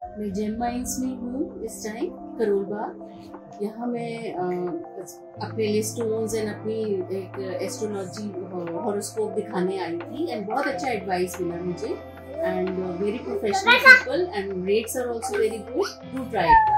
मैं GeM mines में हूँ इस टाइम, करोल बाग। यहाँ मैं अपने लिए स्टोन्स एंड अपनी एक एस्ट्रोलॉजी हॉरोस्कोप दिखाने आई थी एंड बहुत अच्छा एडवाइस मिला मुझे and very professional people and rates are also very good, do try it.